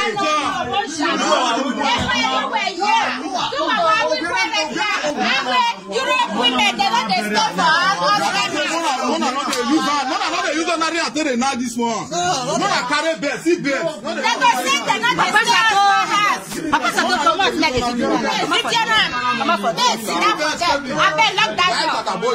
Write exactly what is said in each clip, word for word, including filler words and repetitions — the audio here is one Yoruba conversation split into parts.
Europe women, they don't they stop for us. No, no, no, they use that. No, no, no, they use that. Until they know this one. No, no, carry bed, see bed. They go say they not they stop for us. Papa said don't come out like this. Sit down. Come up for this. Sit down for them. I bet lock that door.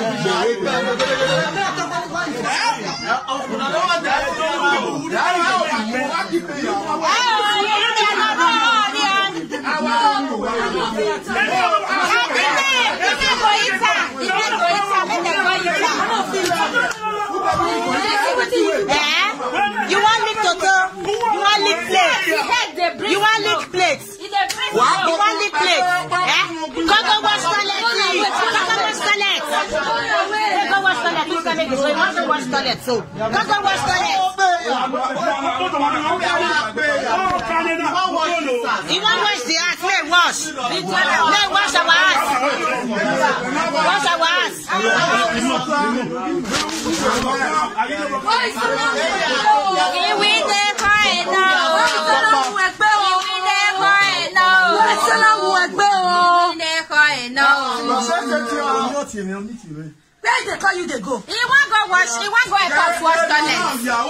You want lick toto? You want lick plates? You want lick plates? You want lick plates? Go go wash toilet, please. Go go wash toilet. Go wash toilet. Who's coming this way? You want to wash toilet, so go go wash toilet. You want wash the ass? May wash. May wash our ass. Wash our ass. We there for it now. We there for it now. We there for it now. Where they call you they go? He want go wash. He want go and wash wash toilet.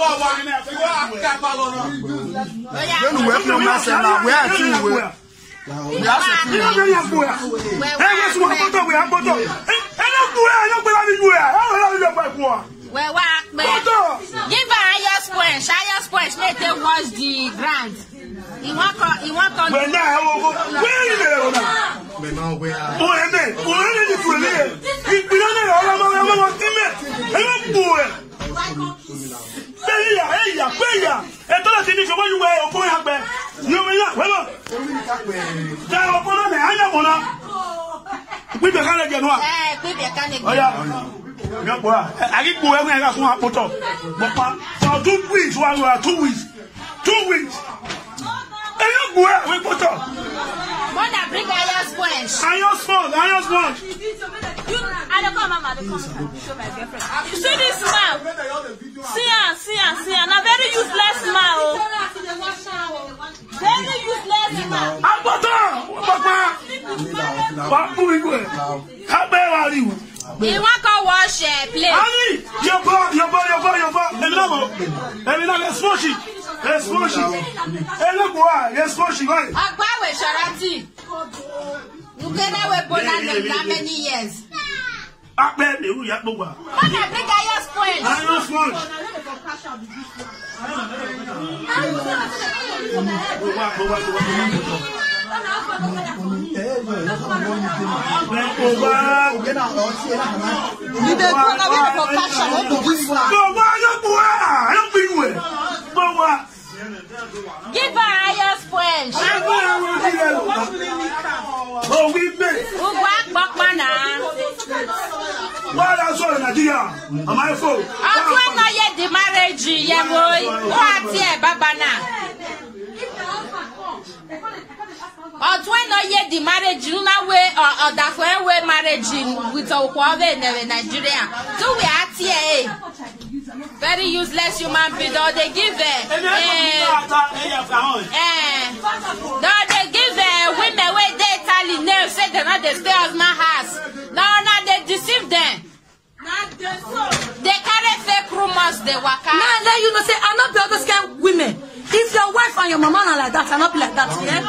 When we have no master now, we are two. We are two. We are two. Well, what? Give her higher sponge. Higher sponge. Make them wash the ground. He want to. He want to. Where is it? But now we are. Oh, and then, oh, and then it's really. We don't know all about our teammate. Hello, boy. Hey, hey, hey, and don't think it's what you wear or going up there. No, we're not. Well, there are one and I want to. We can't get one. Eh, we can't get one. I get boy when I got one put up. But for two weeks, one or two weeks. Two weeks. And you go out, we put up. Mother, bring iron sponge. Iron sponge, iron sponge. I don't come, Mama. I don't come. Show my girlfriend. You see this man? See her, see her, see her. Now very useless man. Very useless man. I'm Papa. Papa. Papa, we go. How bad are you? You want to wash a plate? Ali, your bar, your bar, your bar, your bar. Let me know. Let me know. Let's wash it. Let's wash it. Hey, look why. Let's wash it. Right. Agbawe Sharati. You can't wait for that many years. I bet you have no one. What a big iron sponge. Iron sponge. Give her iron sponge. Oh, we made. Who back Bokmana? What else on Nigeria? Am I full? I'm going to get the marriage, yeah, boy. What's here, Babana? Or when I get the marriage, you know, way or that way marriage with our Huawei in Nigeria. So we are here. Very useless human being. Or they give it. No, they give women where they tell them, say they're not the stay as my house. No, no, they deceive them. They carry fake rumors, they work out. Now, then you know, say, I'm not the other kind of women. If your wife and your mama are like that, I'm not like that, yeah?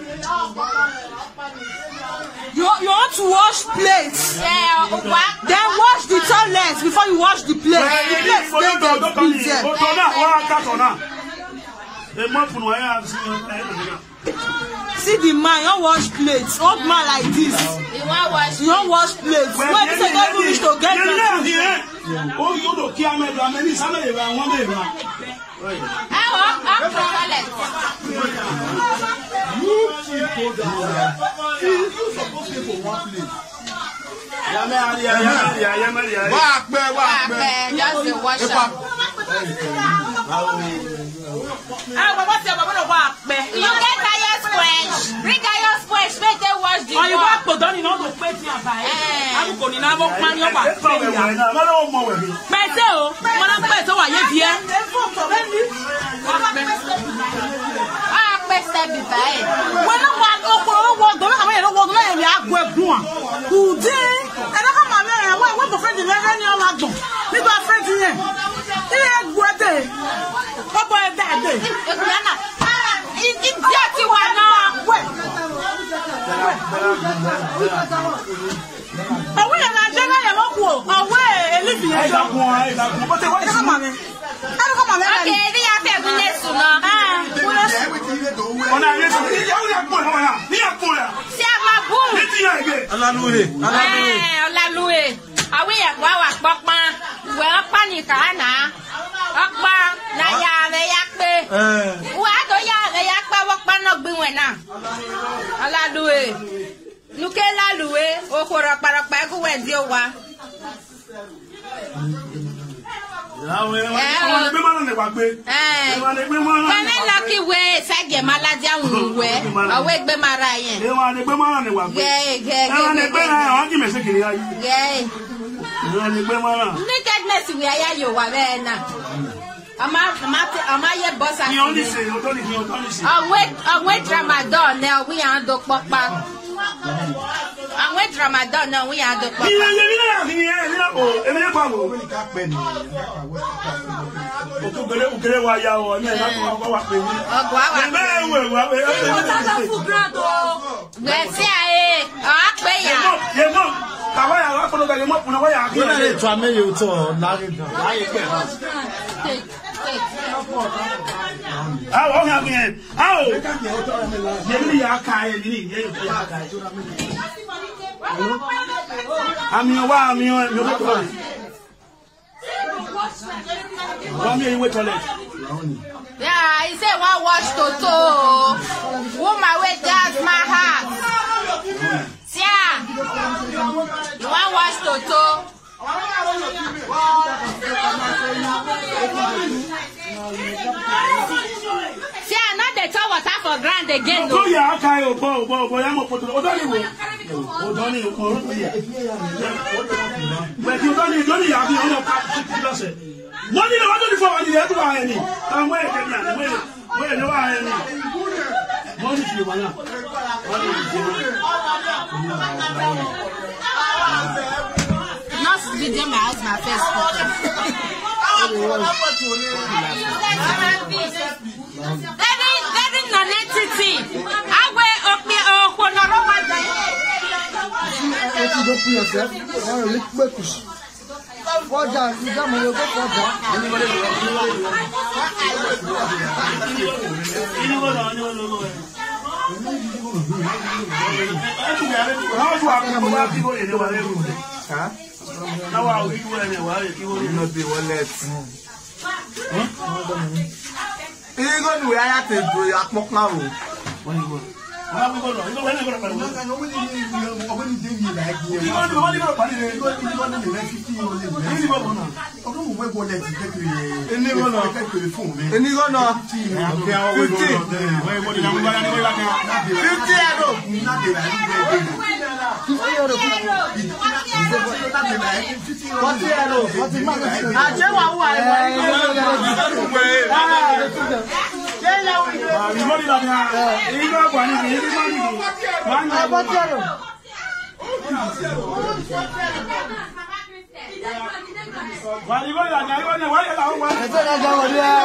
You, you want to wash plates. Yeah, what? Then wash the toilets before you wash the plates. The plates, they get clean there. See the man, you wash plates. Old man like this. You want wash You don't wash plates. When you say don't wish to get it. Oh, you don't care, man. I'm many somebody around one day. I walk up to toilet. You people that you supposed to for one place. Walk back, walk back. Just the wash up. You get iron sponge. Bring iron sponge. Make them wash the you walk to done in all the plates here. I'm going to have a man. You're back. Pete o, mo na pete wa ye bie. Ah, pese be by. When I walk up, I walk the way I walk the way I go up. Who did? And I come on there. Why? What the friend is there? Any other dog? Me go friend here. Here go there. What boy that day? Ah, it it dirty one now. Wait. Away na jana ya moko. Away elibi ya. Ida kun ida kun. But what come on. I don't come on. Okay, they have to be next to now. Ah, ona yeso ni ya ya kun ya. Ni ya kun ya. si amabu. Ni ti ya ige. Alaluwe. Alaluwe. Eh, Olaluwe. Awe ya gwa wa popa. We opa ni ka na. Opa na ya re ya pe. Eh. Wa do ya re ya pe wo pa no gbin we na. Olaluwe. Nuke laluwe okoro parapa ku we di o wa. Awe wa be ma na gba pe. Eh. Wa le gbe mo na. Kame lucky way sage maladi awun we. Awe gbe mara yen. E wa le gbe mo na gba pe. Ge ge ge. E wa le gbe na wa ki me se kiri ayi. Ge. E wa le gbe mo na. Nakedness we aya yo wa be na. Ama ama ama ye boss Ni on di se, o to ni o to ni se. Awe awe Ramadan na we an do popa. Awe Ramadan na we an do popa. Ni ye ni na ni ye ni na o, e me pa wo. O to gele o gele wa ya o, ni na ko wa pe ni. Ogwa wa. Me we wa we. We si aye, a pe ya. Ye mo, ka wa ya wa ko ga ye mo puna wa ya. Ko na le to ame yo to na re gan. La ye pe. Ah, o ha mi e. Ah o. Ye ni ya ka ye ni, ye ya ka. Ami wa ami o mi ko to. Wa mi e we toilet. Yeah, he say one wash Toto. Woman we gas my heart. Yeah. You want wash Toto? Yeah, not the top water for grand again. To ya ka yo bo bo bo ya mo poto. O do ni wo. O do ni ko ro ya. But you don't need don't ya bi o no pa ti se. Money no want to for one dey do wa ni. Am we ke na we we no wa ni. Money ti wa na. Money ti wa. Not video my house my face. Very very non-entity. Awe opi o no ro wa da. What you don't put yourself? Or lick bakus. Forja, you got my yoga forja. Now I will give you wallet. You will not be wallet. You go to where I take to your smoke now. When you go. How we go? You go when you go. You go to when you like you. You go to when you go. You go to when you like fifty years old. You go to now. I don't know where let you take you. Any go now. Take your phone. Any go now. Fifty. Where go the number? Fifty euro. Not the fifty euro. Forty euro. Forty man. I tell you why. You money that now. You go one is you money. One Forty euro. Why you go that now? You go why you go one? Ese na jawo dia.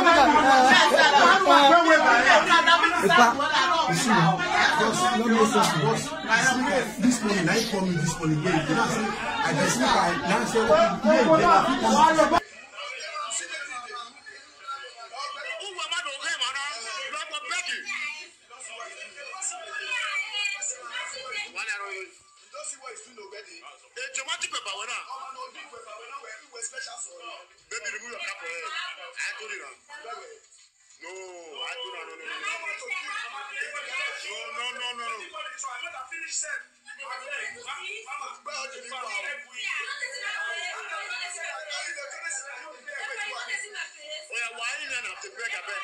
This morning, I call me this morning. I just look at now say baby, remove your cap. I told you that. No, I told you no, no, no, no, no, no, no, no. Oh yeah, why you not have to break a bed?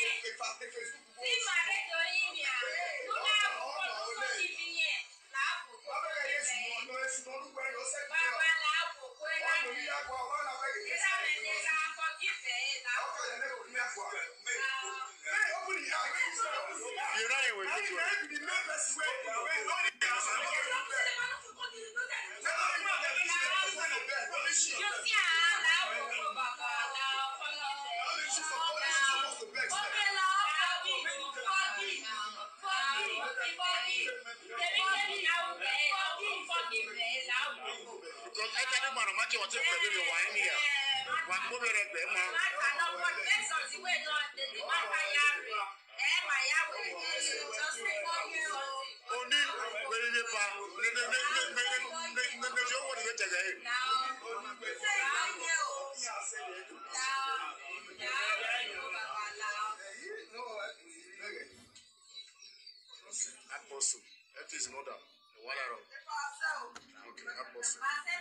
Apostle, that is not that. The water. Okay, apostle.